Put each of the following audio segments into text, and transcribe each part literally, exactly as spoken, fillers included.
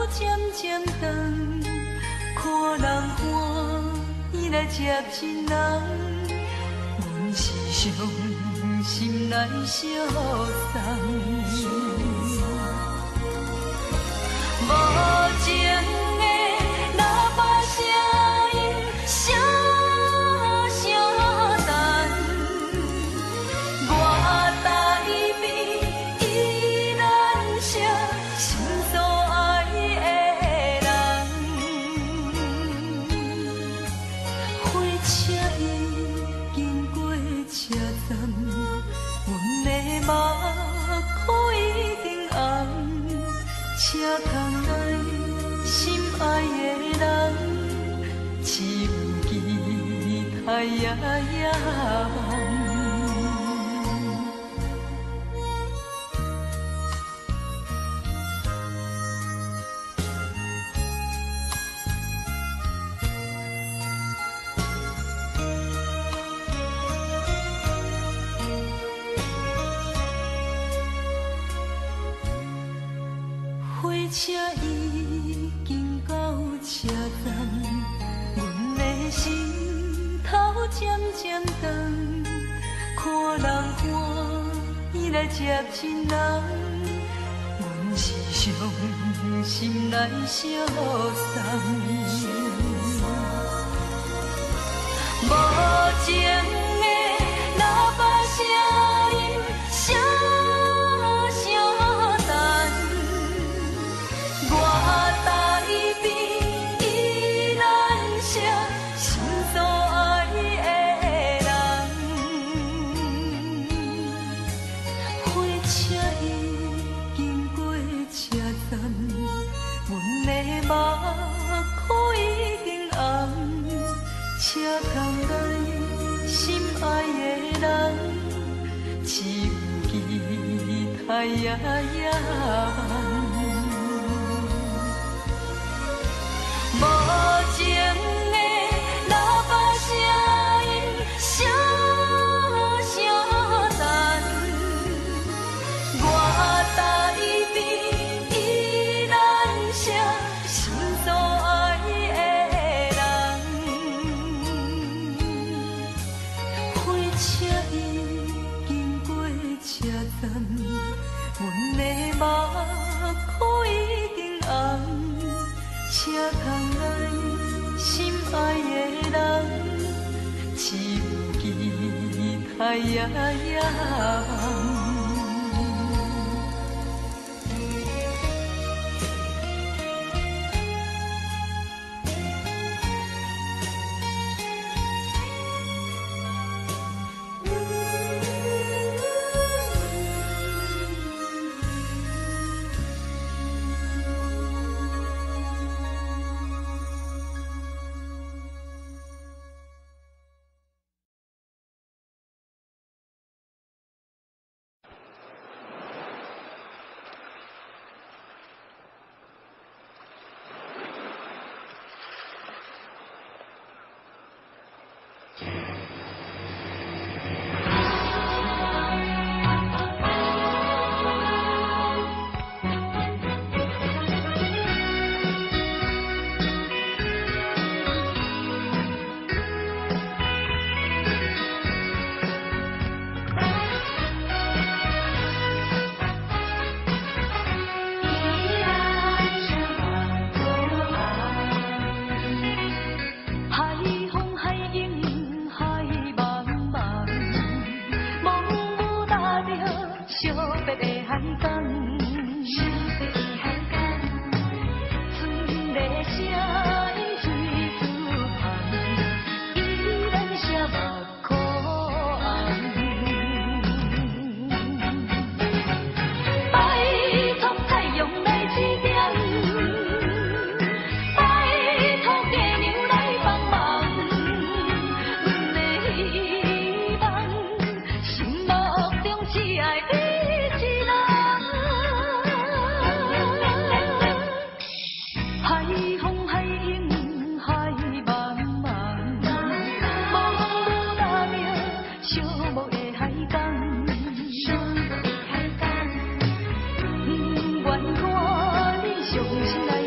渐渐长，看人欢，伊来接亲人，阮是伤心来相送。无情的喇叭声音，声声淡，我台边依然写心所爱的人。火车已经过车站，阮的目眶已经红。车窗内心爱的人，只有期待夜夜梦。火车已经到车站，阮的心头渐渐重，看人欢，伊来接亲人，阮是伤心来相送。无情的喇叭声音，声声淡。我台边依然写心所爱的人，火车已经过车站，阮的目眶已经红，车窗内心爱的人，只有期待夜夜梦。无情的喇叭声音，声声淡，我台边依然写心所爱的人。火车已经过车站，阮的目眶已经红。车窗内心爱的人，只有期待夜夜梦。海风海。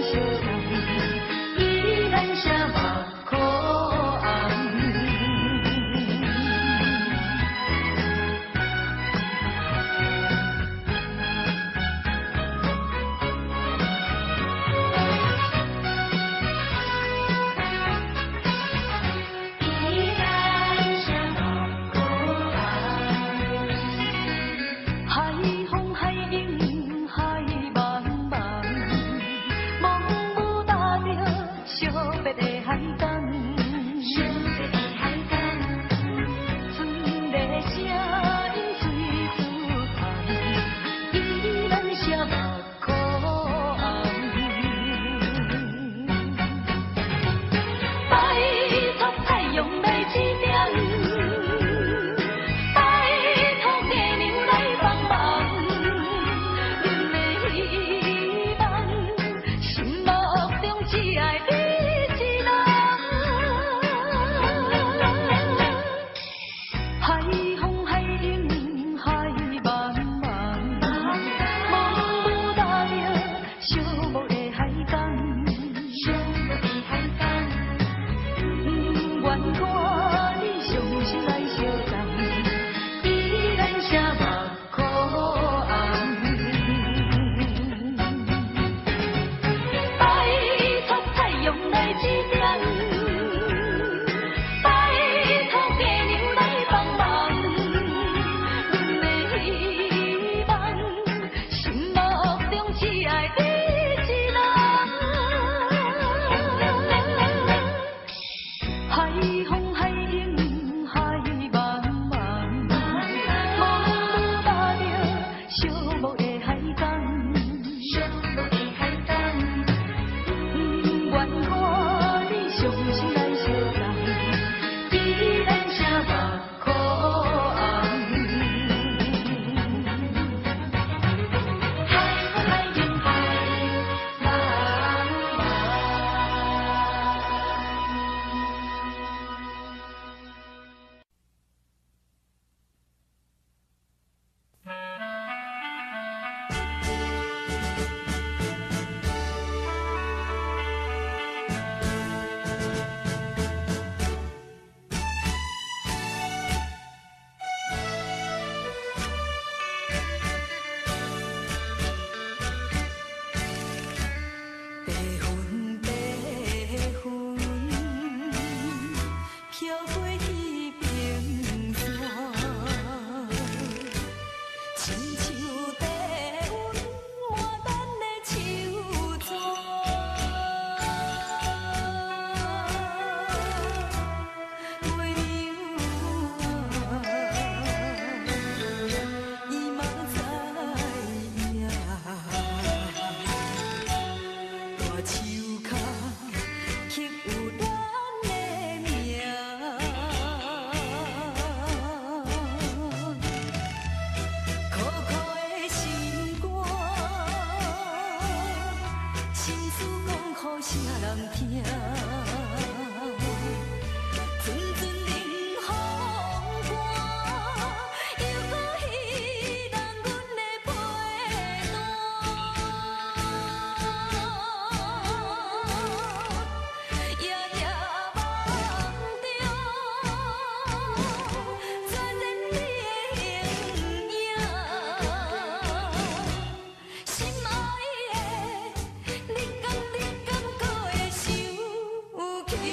你敢你敢搁会想起？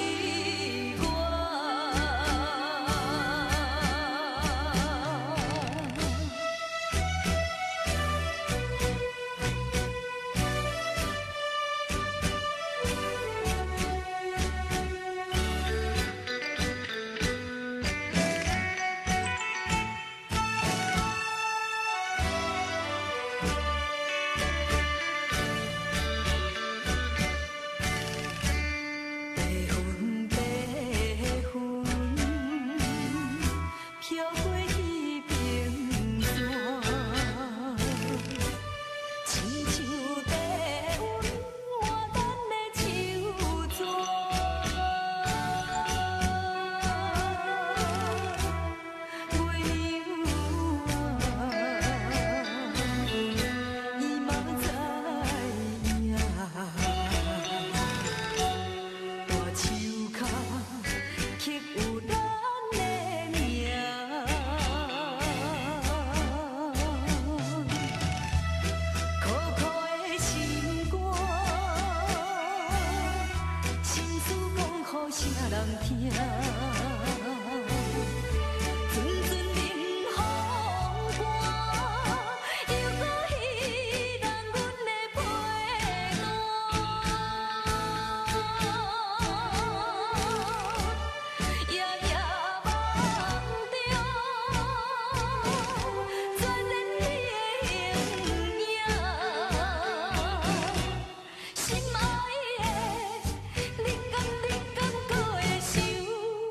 人听。阵阵冷风寒，又搁稀人阮的陪伴，夜夜梦中，全然你的形影，心爱的，你敢你敢搁会想？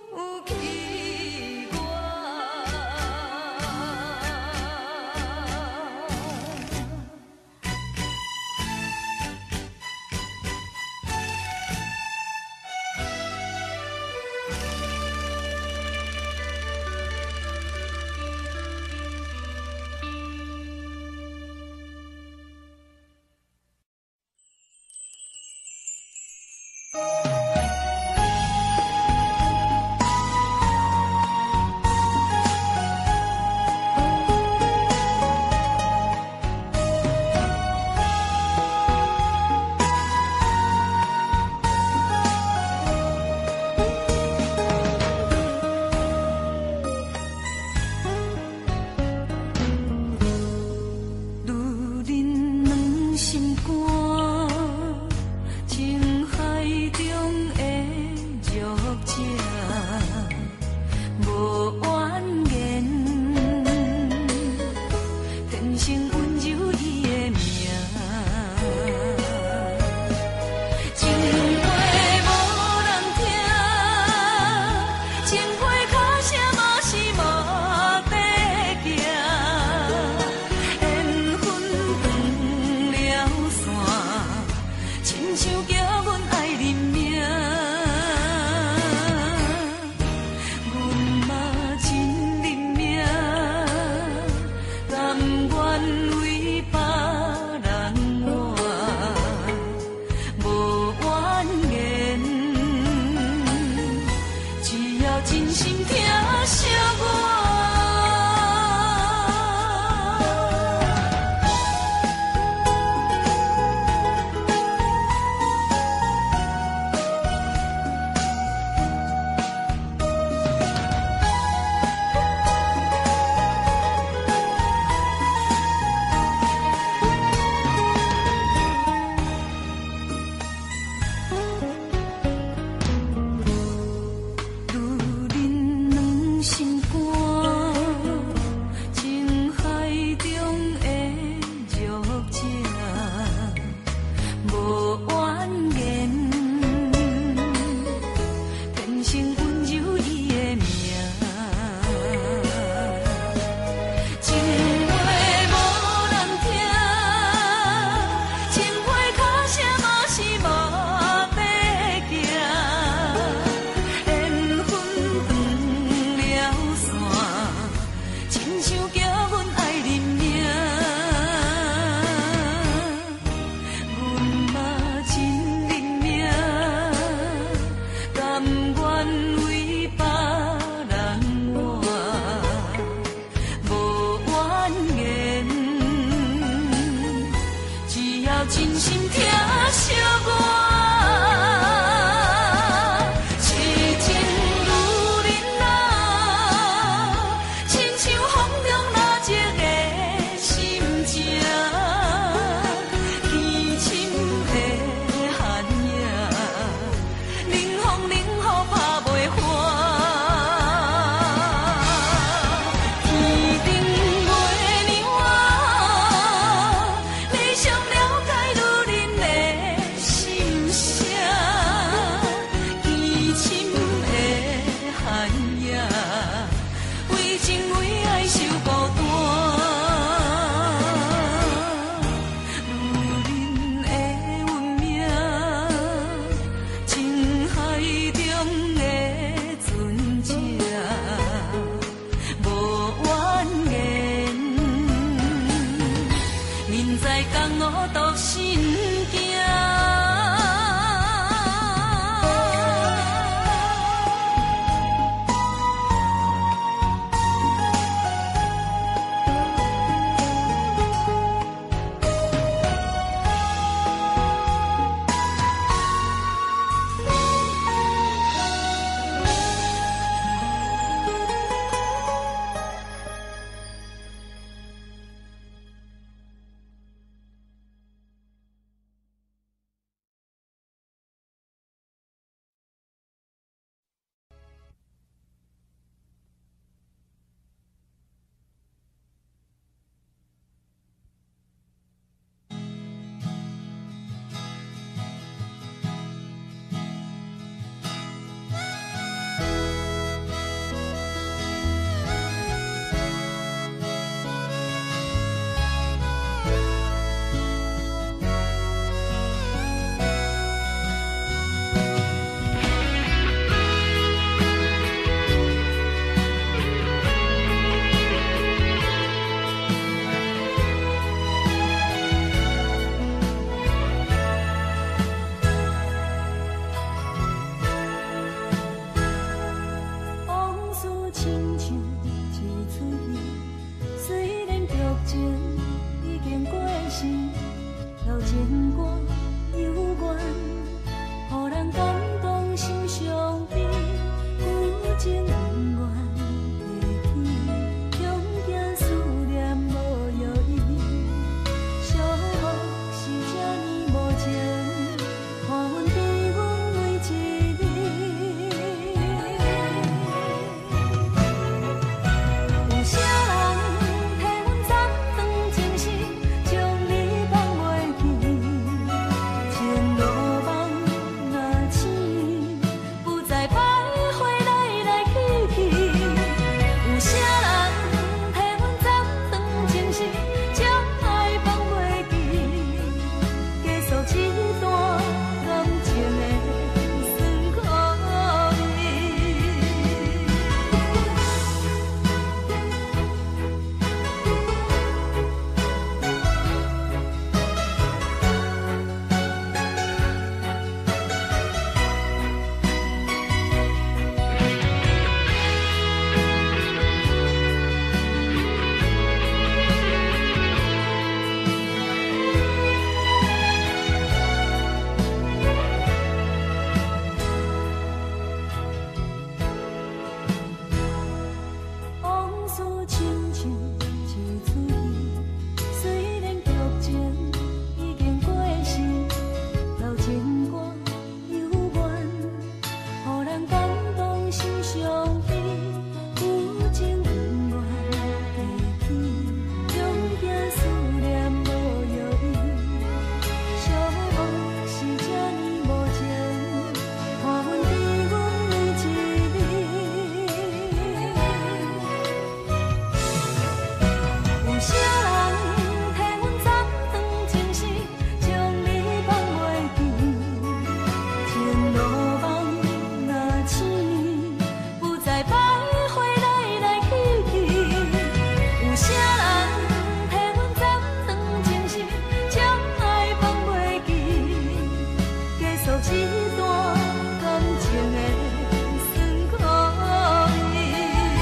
一段感情的酸苦味。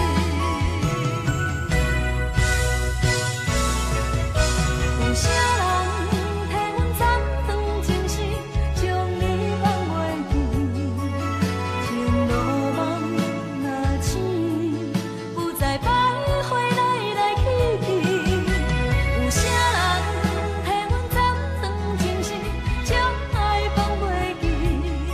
有啥人替阮斩断情丝，将你放袂记？情路梦若醒，不再徘徊来来去去。有啥人替阮斩断情丝，将爱放袂记？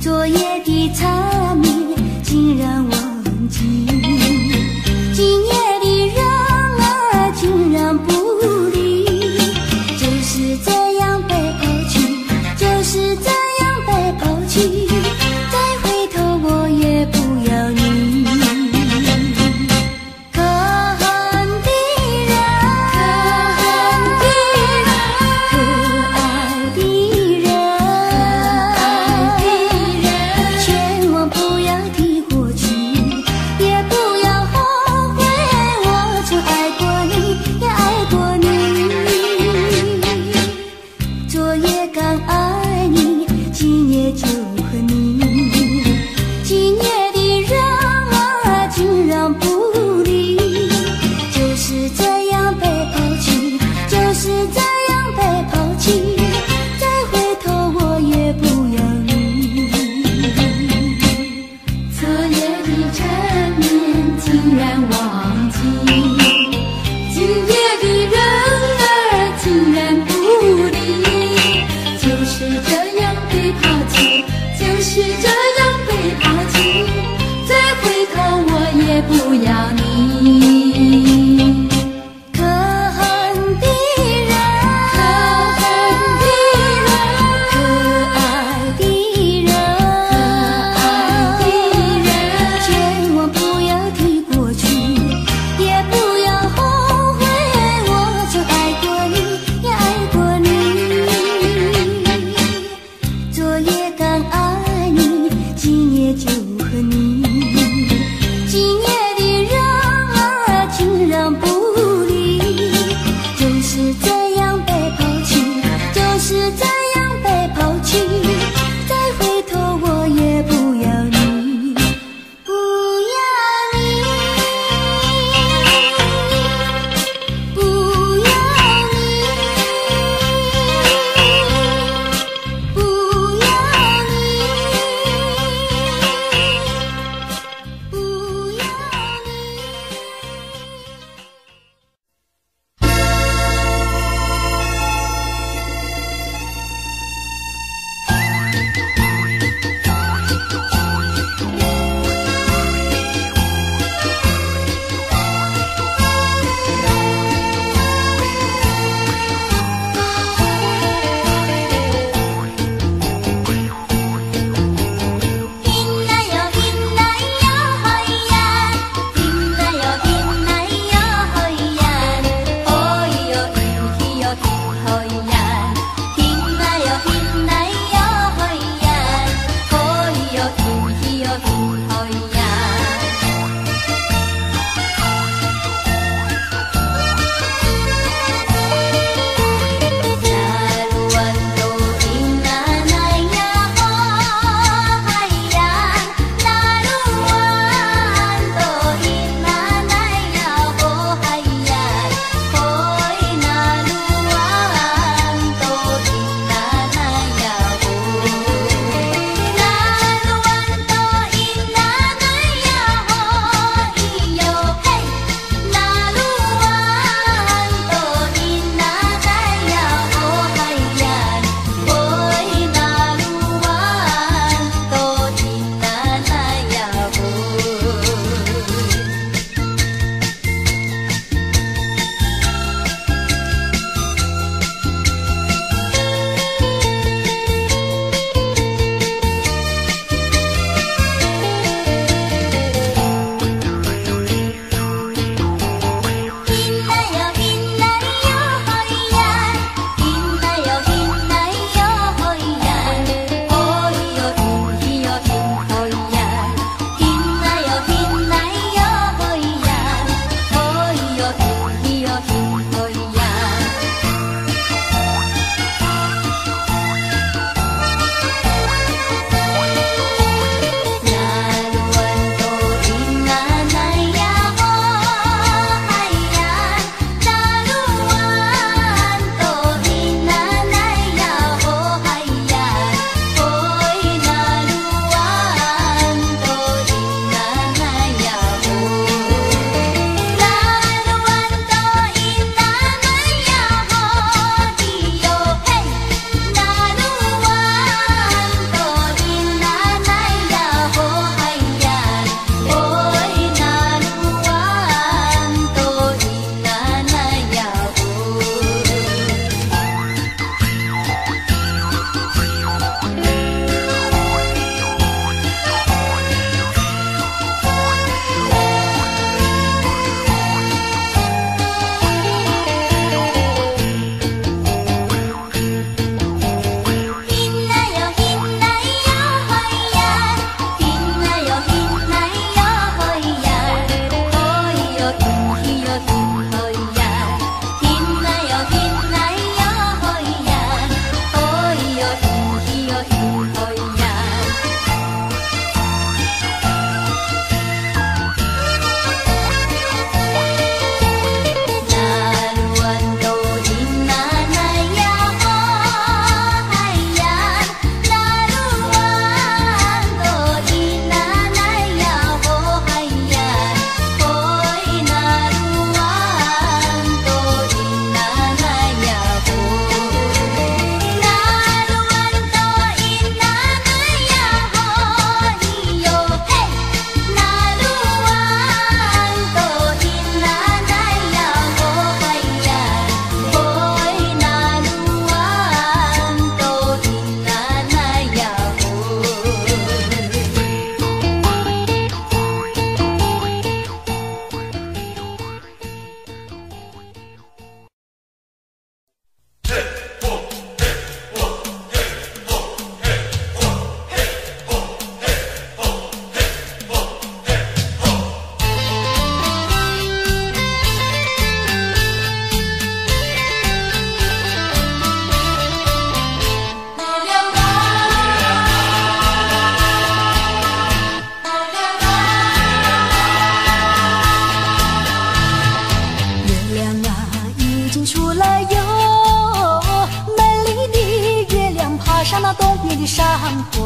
昨夜的缠绵竟然忘记，今夜的人儿竟然不理，就是这样被抛弃，就是这样被抛弃，再回头我也不要你。可恨的人，可爱的人，却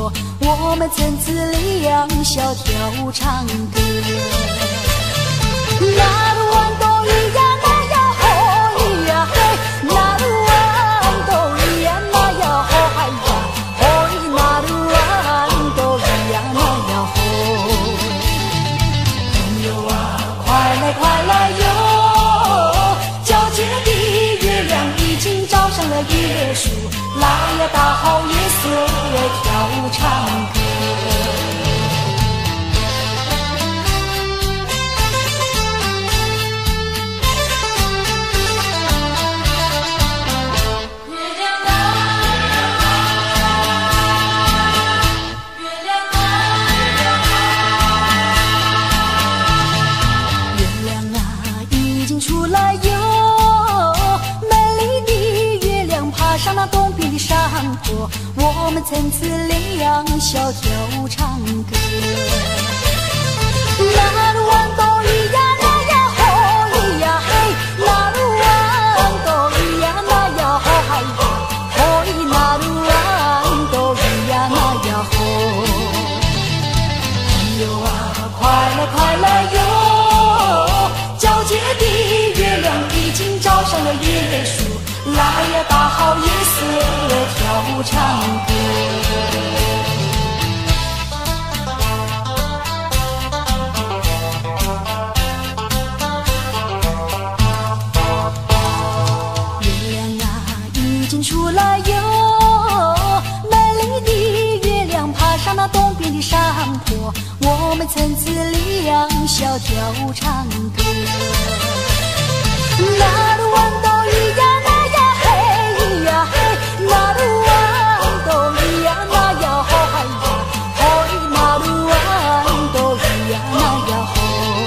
坡，我们曾自两小跳唱歌。那鲁湾都咿呀那呀吼咿呀嘿，那鲁湾都咿呀那呀吼嗨呀，吼咿那鲁湾都咿呀那呀吼。朋友啊，快来快来哟！皎洁的月亮已经照上了椰树，来呀，大好夜色跳唱歌。我们曾自两小跳唱歌。那鲁湾都咿呀那呀吼咿呀嘿，那鲁湾都咿呀那呀吼嗨呀，吼咿那鲁湾都咿呀那呀吼。朋友啊，快来快来哟！皎洁的月亮已经照上了椰树，来呀，大好夜色跳唱歌。月亮啊，已经出来哟，美丽的月亮爬上那东边的山坡，我们曾自两小跳唱歌。那鲁湾都咿呀那呀嘿咿呀嘿，那鲁湾都咿呀那呀吼嗨呀，吼咿那鲁湾都咿呀那呀吼。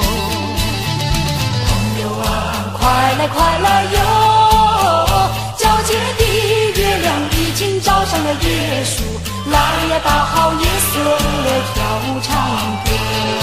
朋友啊，快来快来哟！皎洁的月亮已经照上了椰树，来呀，大好夜色跳唱歌。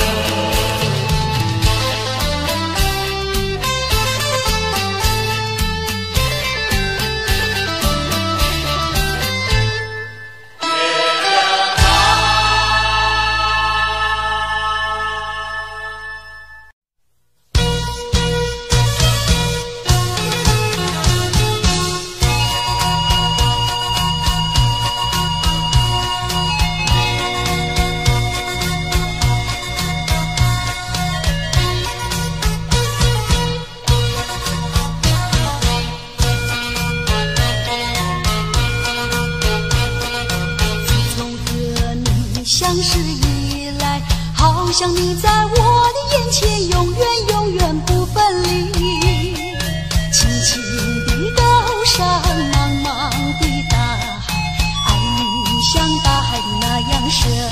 好像你在我的眼前，永远永远不分离。轻轻的高山，茫茫的大海，爱你像大海的那样深。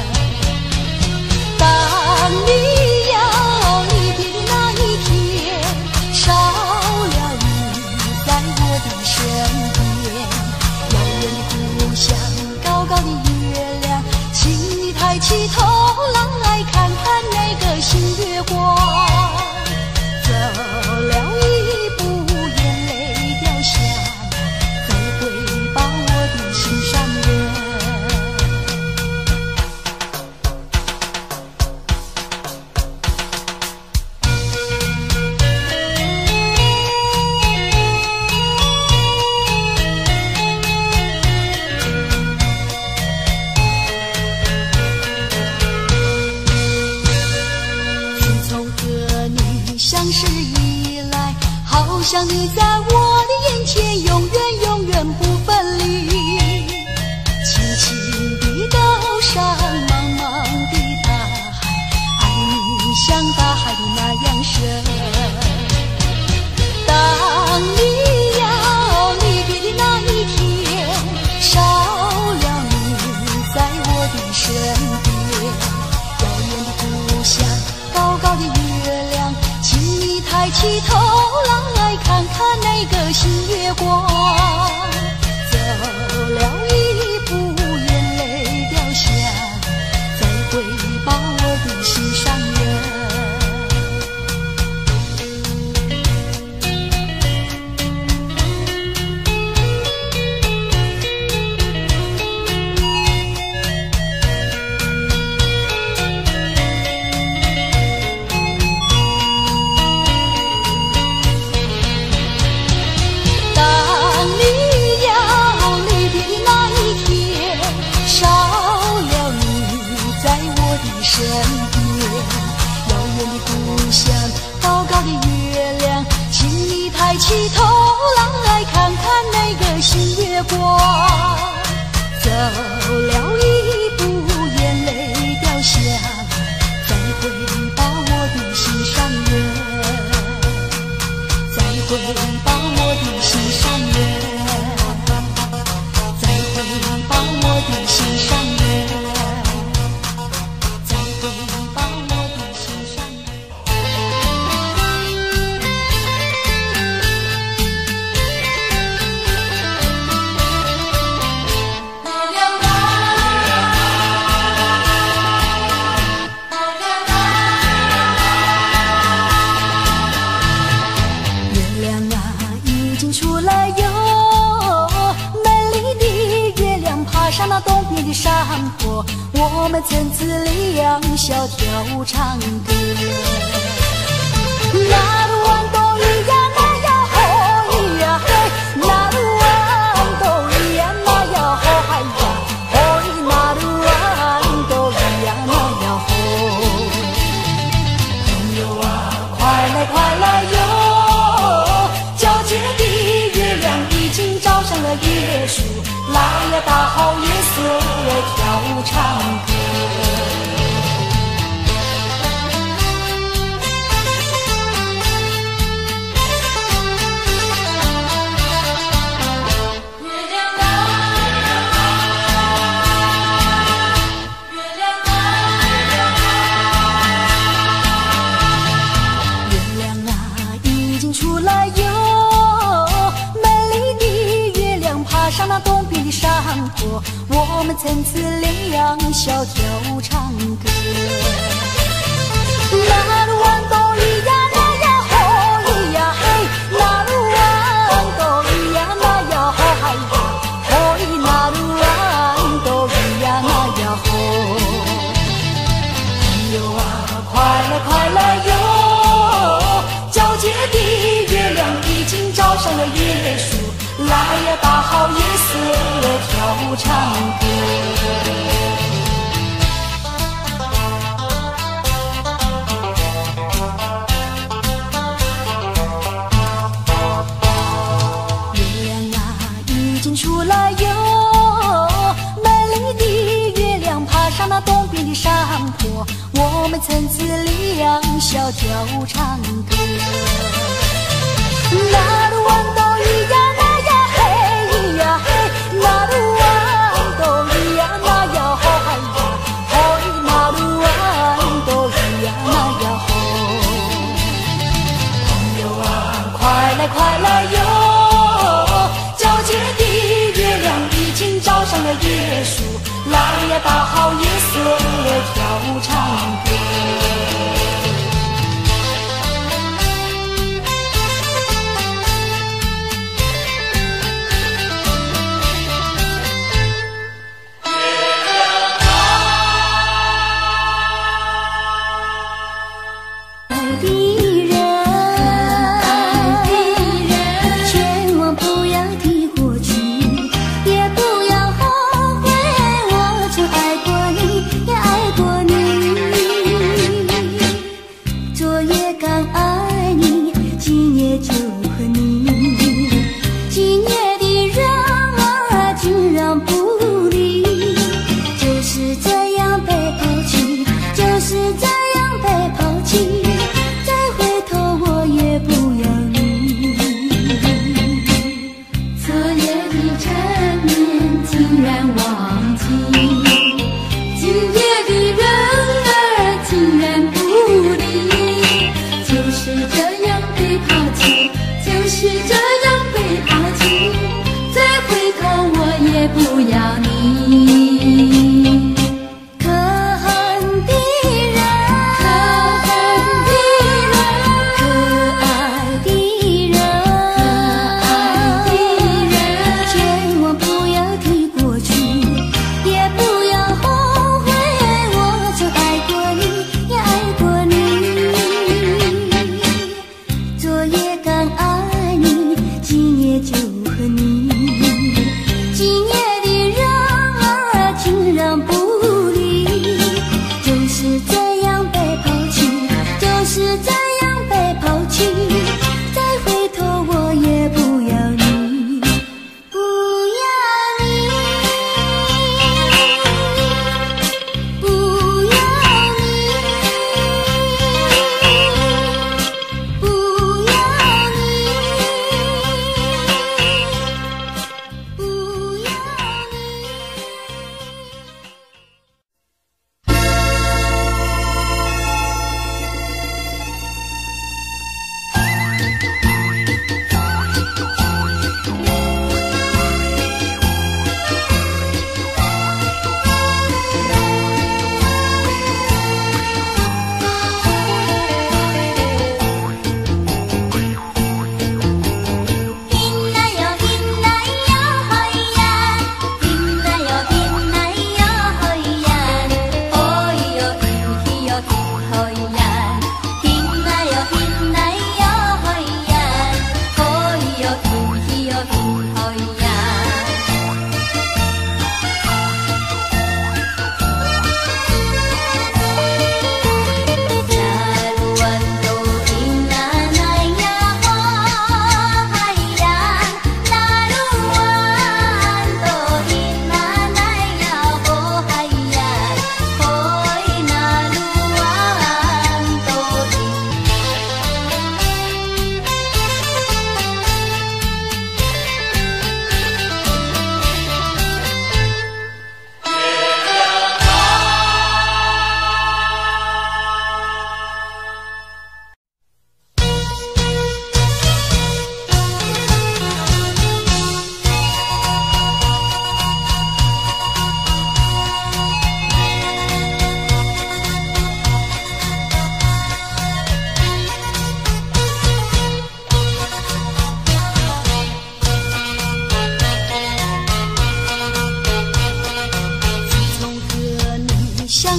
当你要离别的那一天，少了你在我的身边，遥远的故乡，高高的月亮，请你抬起头来看看那个新月光。走了一步，眼泪掉下，再会把我的心上人。好像你在我的眼前，永远永远不分离。轻轻的高山，茫茫的大海，爱你像大海的那样深。当你要离别的那一天，少了你在我的身边，遥远的故乡，高高的月亮，请你抬起头来看看那个新月光。走了一步，眼泪掉下，再会把我的心上人。 身边。遥远的故乡，高高的月亮，请你抬起头来看看那个新月光。走了一步，眼泪掉下，再会把我的心上人，再会把我的心上人，再会把我的心上人，再会把我的心上人。那东边的山坡，我们曾自两小跳唱歌。那鲁湾东咿呀那呀吼咿呀嘿，那鲁湾东咿呀那呀吼嗨呀吼咿，那鲁湾东咿呀那呀吼。朋友啊，快来快来哟！皎洁的月亮已经照上了椰树。来呀，大好夜色跳唱歌。月亮啊，月亮啊，月亮啊，已经出来哟！美丽的月亮爬上那东边的山坡，我们曾自两小跳唱歌。那鲁湾东咿呀那呀吼咿呀嘿，那鲁湾东咿呀那呀吼嗨呀吼咿，那鲁湾东咿呀那呀吼。朋友啊，快来快来哟！皎洁的月亮已经照上了椰树。来呀，大好夜色跳唱歌。月亮啊，已经出来哟！美丽的月亮爬上那东边的山坡，我们曾自两小跳唱歌。那鲁湾东咿呀那呀嘿呀嘿，那鲁湾东咿呀那呀吼嗨呀吼咿，那鲁湾东咿呀那呀吼。朋友啊，快来快来哟！皎洁的月亮已经照上了椰树，来呀，大好夜色跳唱歌。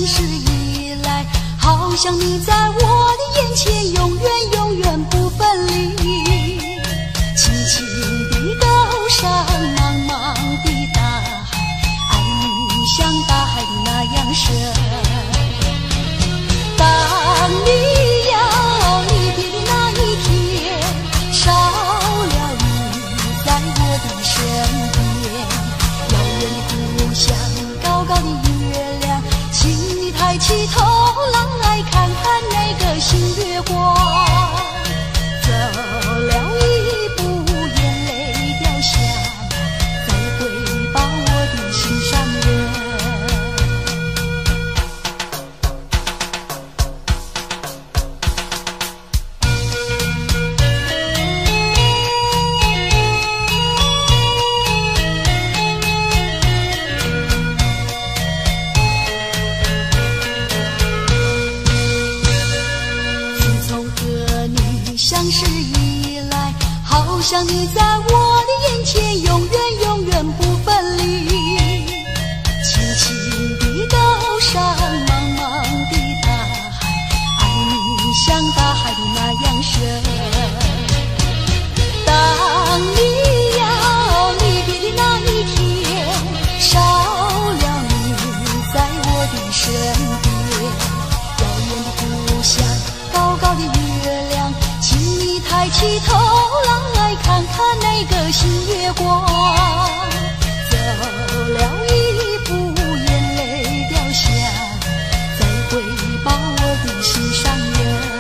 是依赖，好像你在我的眼前永远永远不分离。轻轻的高山，茫茫的大海，爱你像大海的那样深。当你要离别的那一天，少了你在我的身边，遥远的故乡，高高的月亮，请你抬起头来看看那个新月光。走了一步，眼泪掉下，再会把我的心上人。像是依赖，好像你在我的眼前永远永远不分离。轻轻的高山，茫茫的大海，爱你像大海的那样深。当你要离别的那一天，少了你在我的身边，遥远的故乡，高高的月亮，请你抬起头来看看那个新月光。走了一步，眼泪掉下，再会把我的心上人。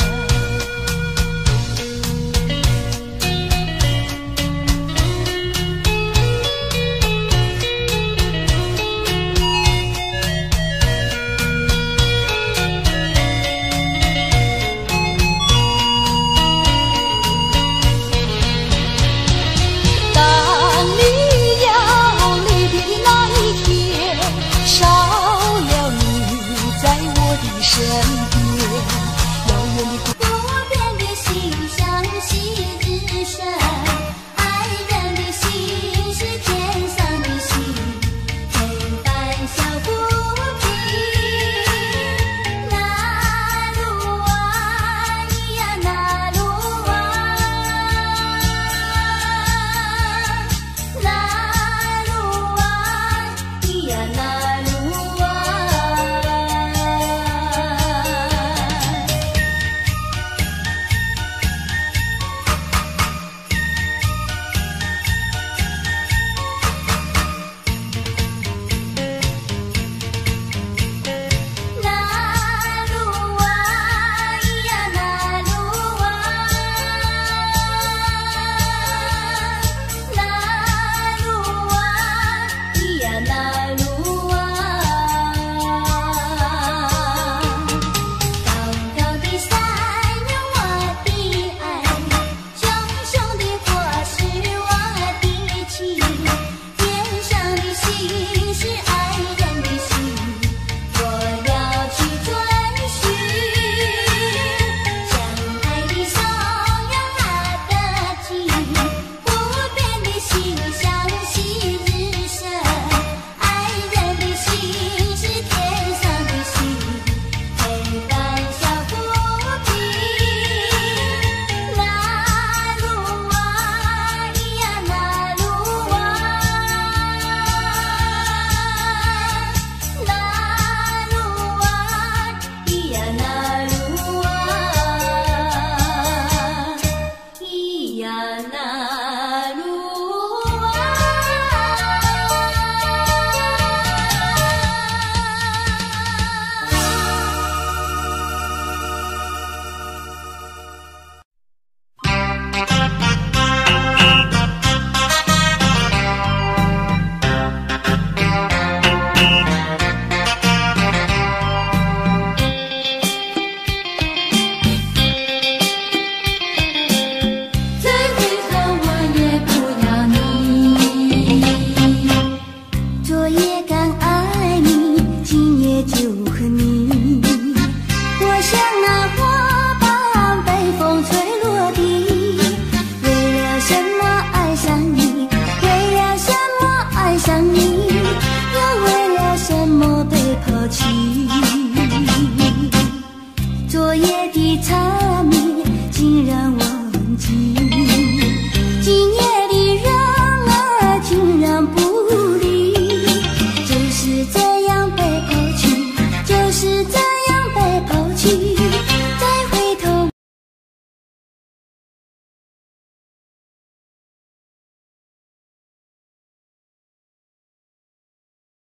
身边，遥远的不变的心像昔日深，爱人的心是天上的星，陪伴小不停。那路啊，咿呀那路啊，那路啊，咿呀那路啊。昨夜刚爱你，今夜就和你。